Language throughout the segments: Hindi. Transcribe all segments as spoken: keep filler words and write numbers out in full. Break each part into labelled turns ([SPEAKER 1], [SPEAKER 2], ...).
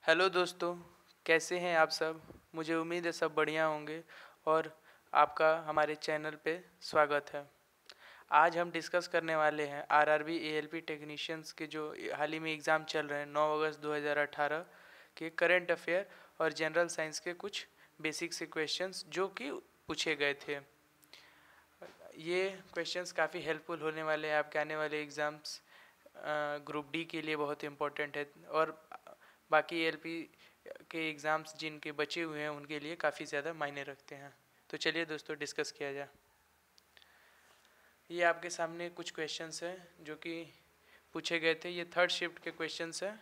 [SPEAKER 1] हेलो दोस्तों, कैसे हैं आप सब। मुझे उम्मीद है सब बढ़िया होंगे और आपका हमारे चैनल पे स्वागत है। आज हम डिस्कस करने वाले हैं आरआरबी एएलपी टेक्नीशियंस के जो हाल ही में एग्ज़ाम चल रहे हैं नौ अगस्त दो हज़ार अठारह के करंट अफेयर और जनरल साइंस के कुछ बेसिक से क्वेश्चंस जो कि पूछे गए थे। ये क्वेश्चंस काफ़ी हेल्पफुल होने वाले हैं आपके आने वाले एग्ज़ाम्स ग्रुप डी के लिए बहुत इम्पोर्टेंट है और बाकी एएलपी के एग्ज़ाम्स जिनके बचे हुए हैं उनके लिए काफ़ी ज़्यादा मायने रखते हैं। तो चलिए दोस्तों डिस्कस किया जाए। ये आपके सामने कुछ क्वेश्चंस हैं जो कि पूछे गए थे। ये थर्ड शिफ्ट के क्वेश्चंस हैं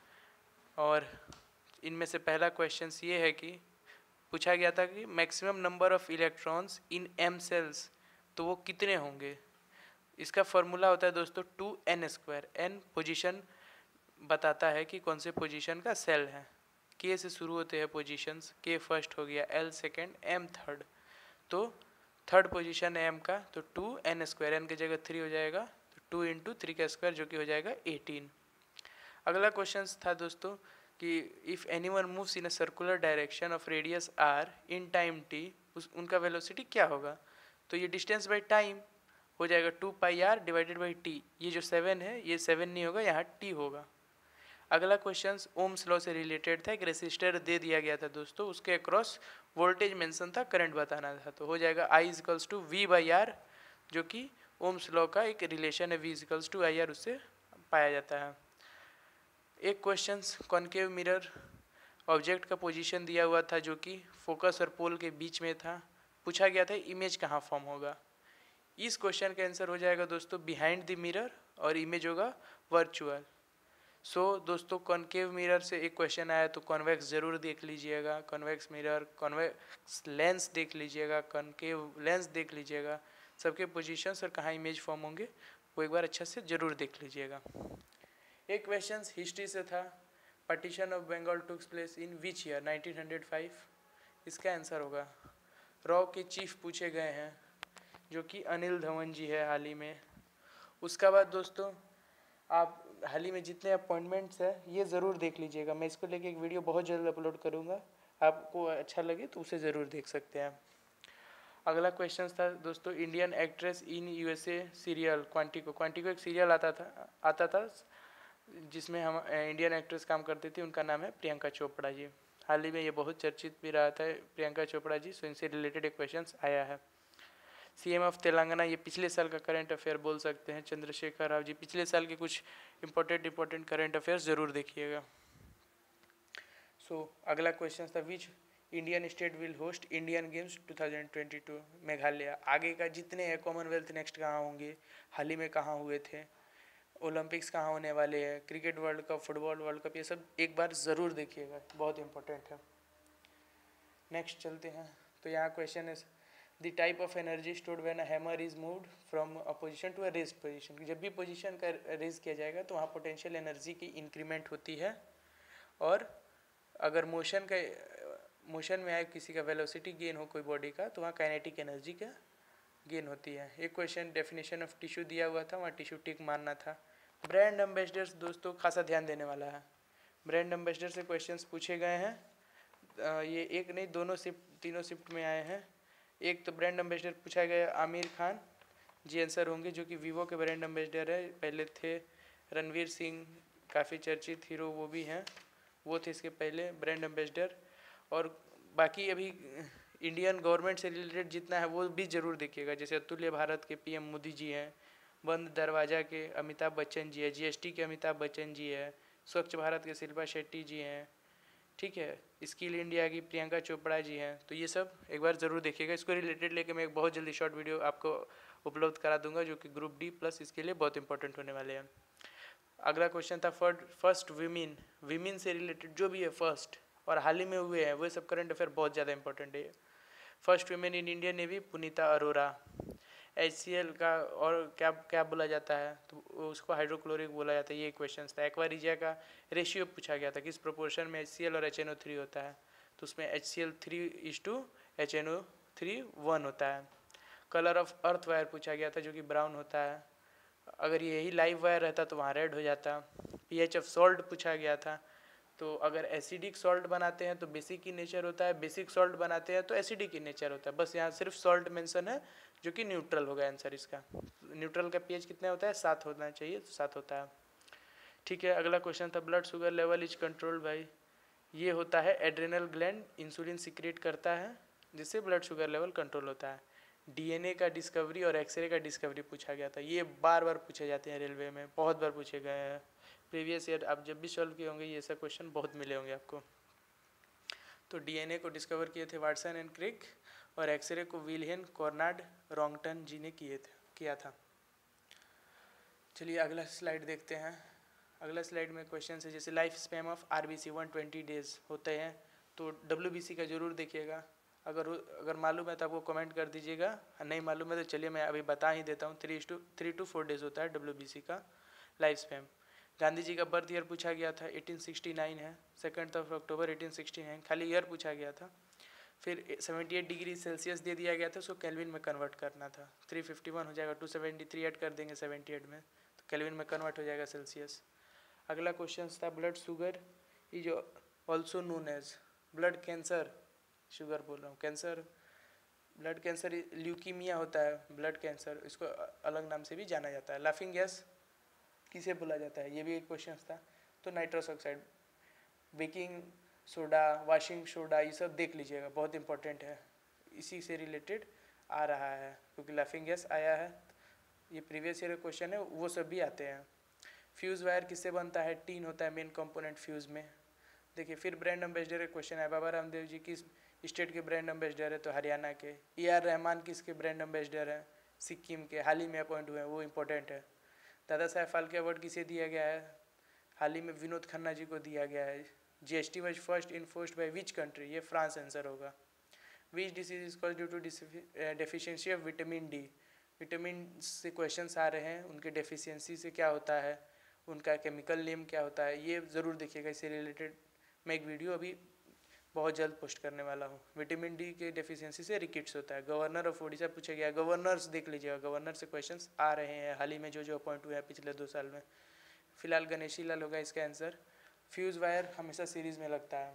[SPEAKER 1] और इनमें से पहला क्वेश्चंस ये है कि पूछा गया था कि maximum number of electrons in M shells, तो वो कितने होंगे। इसका फॉर्मूला होता है दोस्तों two N square. N position बताता है कि कौन से पोजीशन का सेल है। के से शुरू होते हैं पोजीशंस। के फर्स्ट हो गया, एल सेकेंड, एम थर्ड। तो थर्ड पोजीशन है एम का, तो टू एन स्क्वायर, एन की जगह थ्री हो जाएगा, तो टू इंटू थ्री का स्क्वायर जो कि हो जाएगा एटीन। अगला क्वेश्चन था दोस्तों कि if any one moves in a circular direction of radius R in time T, उस उनका वेलोसिटी क्या होगा। तो ये डिस्टेंस बाई टाइम हो जाएगा two pi R divided by T. ये जो सेवन है ये सेवन नहीं होगा, यहाँ टी होगा। अगला क्वेश्चन ओम्स लॉ से रिलेटेड था। एक रेसिस्टर दे दिया गया था दोस्तों, उसके अक्रॉस वोल्टेज मेंशन था, करंट बताना था। तो हो जाएगा I equals to V by R, जो कि ओम्स लॉ का एक रिलेशन है। V equals to I R उससे पाया जाता है। एक क्वेश्चन कॉन्केव मिरर ऑब्जेक्ट का पोजीशन दिया हुआ था जो कि फोकस और पोल के बीच में था। पूछा गया था इमेज कहाँ फॉर्म होगा। इस क्वेश्चन का आंसर हो जाएगा दोस्तों बिहाइंड द मिरर और इमेज होगा वर्चुअल। सो so, दोस्तों कॉन्केव मिरर से एक क्वेश्चन आया तो कॉन्वेक्स ज़रूर देख लीजिएगा। कॉन्वेक्स मिरर, कॉन्वेक्स लेंस देख लीजिएगा, कॉन्केव लेंस देख लीजिएगा। सबके पोजीशंस और कहाँ इमेज फॉर्म होंगे वो एक बार अच्छा से ज़रूर देख लीजिएगा। एक क्वेश्चन हिस्ट्री से था। Partition of Bengal took place in which year, nineteen hundred five. इसका आंसर होगा रॉ के चीफ पूछे गए हैं जो कि अनिल धवन जी है हाल ही में। उसका बाद दोस्तों आप हाल ही में जितने अपॉइंटमेंट्स है ये ज़रूर देख लीजिएगा। मैं इसको लेके एक वीडियो बहुत जल्द अपलोड करूँगा, आपको अच्छा लगे तो उसे ज़रूर देख सकते हैं। अगला क्वेश्चन था दोस्तों Indian actress in USA serial Quantico. Quantico एक सीरियल आता था आता था जिसमें हम इंडियन एक्ट्रेस काम करती थी, उनका नाम है प्रियंका चोपड़ा जी। हाल ही में ये बहुत चर्चित भी रहा था प्रियंका चोपड़ा जी, सो इनसे रिलेटेड एक क्वेश्चन आया है। सीएम ऑफ तेलंगाना, ये पिछले साल का करंट अफेयर बोल सकते हैं, चंद्रशेखर राव जी। पिछले साल के कुछ इंपॉर्टेंट इंपॉर्टेंट करंट अफेयर्स जरूर देखिएगा। सो so, अगला क्वेश्चन था which Indian state will host Indian games two thousand twenty two. Meghalaya. आगे का जितने हैं कॉमनवेल्थ नेक्स्ट कहाँ होंगे, हाल ही में कहाँ हुए थे, ओलंपिक्स कहाँ होने वाले हैं, cricket world cup, football world cup, ये सब एक बार ज़रूर देखिएगा, बहुत इंपॉर्टेंट है। नेक्स्ट चलते हैं। तो यहाँ क्वेश्चन है the type of energy stored when a hammer is moved from a position to a rest position. जब भी पोजीशन का रेज किया जाएगा तो वहाँ पोटेंशियल एनर्जी की इंक्रीमेंट होती है, और अगर मोशन का मोशन में आए किसी का वेलोसिटी गेन हो कोई बॉडी का, तो वहाँ काइनेटिक एनर्जी का गेन होती है। एक क्वेश्चन डेफिनेशन ऑफ टिश्यू दिया हुआ था, वहाँ टिश्यू टिक मारना था। ब्रांड एम्बेसडर्स दोस्तों खासा ध्यान देने वाला है। ब्रांड एम्बेसडर से क्वेश्चंस पूछे गए हैं। ये एक नहीं, दोनों शिफ्ट तीनों शिफ्ट में आए हैं। एक तो ब्रांड एम्बेसडर पूछा गया आमिर खान जी आंसर होंगे, जो कि वीवो के ब्रांड एम्बेसडर है, पहले थे। रणवीर सिंह काफ़ी चर्चित हीरो वो भी हैं, वो थे इसके पहले ब्रांड एम्बेसडर। और बाकी अभी इंडियन गवर्नमेंट से रिलेटेड जितना है वो भी ज़रूर देखिएगा। जैसे अतुल्य भारत के पीएम मोदी जी हैं, बंद दरवाज़ा के अमिताभ बच्चन जी है, जीएसटी के अमिताभ बच्चन जी है, स्वच्छ भारत के शिल्पा शेट्टी जी हैं, ठीक है, स्किल इंडिया की प्रियंका चोपड़ा जी हैं। तो ये सब एक बार ज़रूर देखिएगा। इसको रिलेटेड लेके मैं एक बहुत जल्दी शॉर्ट वीडियो आपको उपलब्ध करा दूंगा जो कि ग्रुप डी प्लस इसके लिए बहुत इंपॉर्टेंट होने वाले हैं। अगला क्वेश्चन था फर्स्ट विमेन, विमेन से रिलेटेड जो भी है फर्स्ट और हाल ही में हुए हैं वो सब करंट अफेयर बहुत ज़्यादा इंपॉर्टेंट है। First women in Indian navy Punita Arora. H C L का और क्या क्या बोला जाता है, तो उसको हाइड्रोक्लोरिक बोला जाता है। ये क्वेश्चन था। एक्वारिजिया का रेशियो पूछा गया था, किस प्रोपोर्शन में एच सी एल और एच एन ओ थ्री होता है, तो उसमें H C L three is two H N O three one होता है। कलर ऑफ अर्थ वायर पूछा गया था जो कि ब्राउन होता है, अगर यही लाइव वायर रहता तो वहाँ रेड हो जाता। पीएच ऑफ सॉल्ट पूछा गया था, तो अगर एसिडिक सॉल्ट बनाते हैं तो बेसिक इन नेचर होता है, बेसिक सॉल्ट बनाते हैं तो एसिडिक इन नेचर होता है। बस यहाँ सिर्फ सॉल्ट मेंशन है जो कि न्यूट्रल होगा आंसर इसका। न्यूट्रल का पीएच कितना होता है, सात होना चाहिए, तो सात होता है। ठीक है, अगला क्वेश्चन था blood sugar level is controlled by, ये होता है एड्रेनल ग्लैंड इंसुलिन सिक्रेट करता है जिससे ब्लड शुगर लेवल कंट्रोल होता है। डीएनए का डिस्कवरी और एक्सरे का डिस्कवरी पूछा गया था, ये बार बार पूछे जाते हैं रेलवे में, बहुत बार पूछे गए हैं प्रीवियस ईयर, आप जब भी सॉल्व किए होंगे ये सब क्वेश्चन बहुत मिले होंगे आपको। तो डीएनए को डिस्कवर किए थे वाटसन एंड क्रिक, और एक्सरे को विलियम कॉर्नाड रॉन्गटन जी ने किए थे किया था। चलिए अगला स्लाइड देखते हैं। अगला स्लाइड में क्वेश्चन है जैसे life span of RBC one twenty days होते हैं, तो डब्ल्यूबीसी का जरूर देखिएगा, अगर अगर मालूम है तो आपको कमेंट कर दीजिएगा, नहीं मालूम है तो चलिए मैं अभी बता ही देता हूँ। Three two three two four days होता है डब्ल्यूबीसी का लाइफ स्पैन। गांधी जी का बर्थ ईयर पूछा गया था, एटीन सिक्सटी नाइन है, second of October eighteen sixty nine, खाली ईयर पूछा गया था। फिर सेवेंटी एट डिग्री सेल्सियस दे दिया गया था, उसको केल्विन में कन्वर्ट करना था, थ्री फिफ्टी वन हो जाएगा, टू सेवेंटी थ्री ऐड कर देंगे सेवेंटी एट में, तो केल्विन में कन्वर्ट हो जाएगा सेल्सियस। अगला क्वेश्चन था blood sugar is also known as, blood cancer, sugar बोल रहा हूँ, कैंसर, ब्लड कैंसर ल्यूकीमिया होता है ब्लड कैंसर, इसको अलग नाम से भी जाना जाता है। लाफिंग गैस किसे बोला जाता है, ये भी एक क्वेश्चन था। तो nitrous oxide, baking soda, washing soda, ये सब देख लीजिएगा, बहुत इंपॉर्टेंट है, इसी से रिलेटेड आ रहा है, क्योंकि लाफिंग गैस आया है, ये प्रीवियस ईयर क्वेश्चन है, वो सब भी आते हैं। फ्यूज़ वायर किससे बनता है, टीन होता है मेन कंपोनेंट फ्यूज़ में। देखिए फिर ब्रांड एम्बेसडर का क्वेश्चन है, बाबा रामदेव जी किस स्टेट के ब्रांड एम्बेसडर है, तो हरियाणा के। ए आर रहमान किसके ब्रांड एम्बेसडर है, सिक्किम के, हाल ही में अपॉइंट हुए हैं, वो इंपॉर्टेंट है। दादा साहेब फाल्के अवार्ड किसे दिया गया है, हाल ही में विनोद खन्ना जी को दिया गया है। GST was first enforced by which country, ये फ्रांस आंसर होगा। Which disease is called due to deficiency of vitamin D, vitamin से क्वेश्चंस आ रहे हैं, उनके डेफिशिएंसी से क्या होता है, उनका केमिकल नेम क्या होता है, ये ज़रूर देखिएगा, इससे रिलेटेड मैं एक वीडियो अभी बहुत जल्द पोस्ट करने वाला हूँ। विटामिन डी के डेफिशिएंसी से रिकेट्स होता है। गवर्नर ऑफ उड़ीसा पूछा गया, गवर्नर्स देख लीजिएगा, गवर्नर से क्वेश्चंस आ रहे हैं हाल ही में जो जो अपॉइंट हुए हैं पिछले दो साल में। फिलहाल गणेशी लाल होगा इसका आंसर। फ्यूज वायर हमेशा सीरीज में लगता है।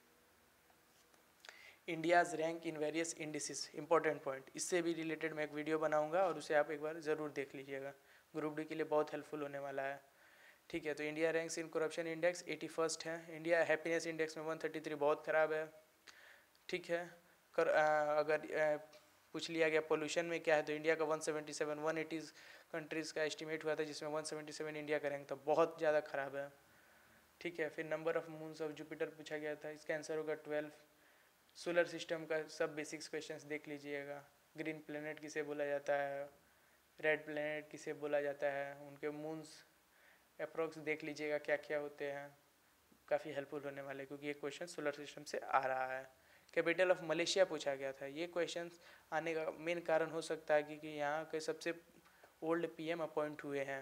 [SPEAKER 1] India's rank in various indices, important point, इससे भी रिलेटेड मैं एक वीडियो बनाऊंगा और उसे आप एक बार ज़रूर देख लीजिएगा, ग्रुप डी के लिए बहुत हेल्पफुल होने वाला है। ठीक है, तो India ranks in corruption index eighty first है, इंडिया हैप्पीनेस इंडेक्स में वन थर्टी थ्री, बहुत ख़राब है। ठीक है, कर आ, अगर आ, पूछ लिया गया पोल्यूशन में क्या है, तो इंडिया का one seventy seven, one eighty countries का एस्टिमेट हुआ था जिसमें वन सेवेंटी सेवन इंडिया का रैंक था, बहुत ज़्यादा ख़राब है। ठीक है, फिर number of moons of Jupiter पूछा गया था, इसका आंसर होगा ट्वेल्व। सोलर सिस्टम का सब बेसिक्स क्वेश्चंस देख लीजिएगा। ग्रीन प्लेनेट किसे बोला जाता है, रेड प्लेनेट किसे बोला जाता है, उनके मून्स अप्रोक्स देख लीजिएगा क्या क्या होते हैं, काफ़ी हेल्पफुल होने वाले, क्योंकि ये क्वेश्चन सोलर सिस्टम से आ रहा है। कैपिटल ऑफ मलेशिया पूछा गया था, ये क्वेश्चन आने का मेन कारण हो सकता है क्योंकि यहाँ के सबसे ओल्ड पीएम अपॉइंट हुए हैं,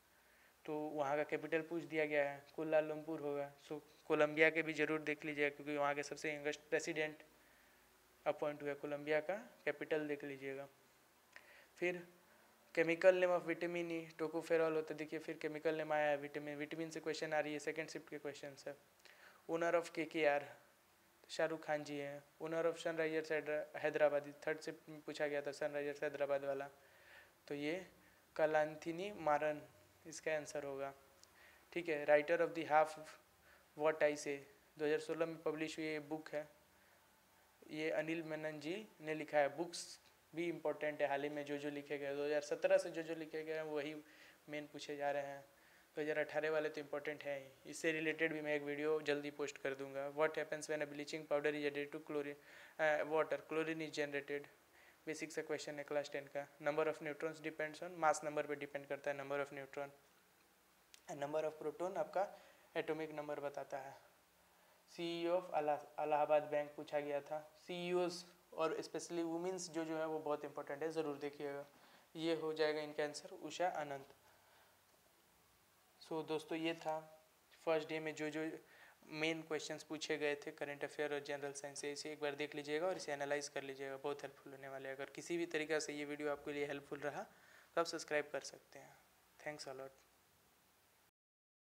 [SPEAKER 1] तो वहाँ का कैपिटल पूछ दिया गया है, कुलालमपुर होगा। सो कोलंबिया के भी जरूर देख लीजिएगा, क्योंकि वहाँ के सबसे यंगेस्ट प्रेसिडेंट अपॉइंट हुआ, कोलंबिया का कैपिटल देख लीजिएगा। फिर chemical name of vitamin E tocopherol होता है, देखिए फिर केमिकल नेम आया है विटामिन, विटामिन से क्वेश्चन आ रही है, सेकंड शिफ्ट के क्वेश्चन है। Owner of K K R Shahrukh Khan ji हैं। Owner of Sunrisers Hyderabad, third shift में पूछा गया था सनराइजर्स हैदराबाद वाला, तो ये कलांथिनी मारन इसका आंसर होगा। ठीक है, writer of the half what I say दो हज़ार सोलह में पब्लिश हुई ये बुक है, ये अनिल मेनन जी ने लिखा है। बुक्स भी इम्पोर्टेंट है, हाल ही में जो जो लिखे गए दो हज़ार सत्रह से जो जो लिखे गए हैं वही मेन पूछे जा रहे हैं, दो हज़ार अठारह वाले तो इम्पोर्टेंट है ही। इससे रिलेटेड भी मैं एक वीडियो जल्दी पोस्ट कर दूंगा। What happens when a bleaching powder is added to chlorine water, chlorine is generated, basic सा क्वेश्चन है क्लास टेन का। Number of neutrons depends on mass number पे डिपेंड करता है number of neutron, number of proton आपका एटॉमिक नंबर बताता है। सीईओ ऑफ इलाहाबाद बैंक पूछा गया था। सीईओज और स्पेशली वुमेन्स जो जो है वो बहुत इंपॉर्टेंट है, ज़रूर देखिएगा। ये हो जाएगा इनका आंसर, उषा अनंत। सो so, दोस्तों ये था फर्स्ट डे में जो जो मेन क्वेश्चंस पूछे गए थे करंट अफेयर और जनरल साइंस से, इसे एक बार देख लीजिएगा और इसे एनालाइज कर लीजिएगा, बहुत हेल्पफुल होने वाले हैं। अगर किसी भी तरीक़े से ये वीडियो आपके लिए हेल्पफुल रहा तो आप सब्सक्राइब कर सकते हैं। Thanks a lot.